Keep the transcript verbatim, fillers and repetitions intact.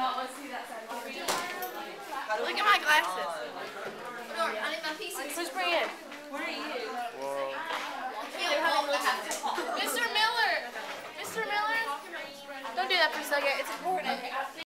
Look at my glasses. Who's Brian? Where are you? Mister Miller! Mister Miller! Don't do that for a second. It's important.